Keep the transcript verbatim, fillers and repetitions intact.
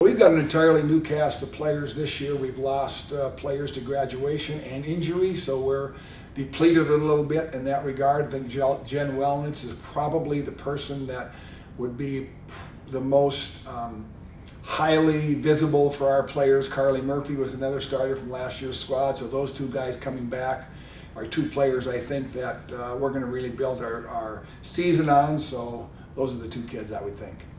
We've got an entirely new cast of players this year. We've lost uh, players to graduation and injury, so we're depleted a little bit in that regard. I think Jen Wellnitz is probably the person that would be the most um, highly visible for our players. Carly Murphy was another starter from last year's squad, so those two guys coming back are two players I think that uh, we're going to really build our, our season on, so those are the two kids I would think.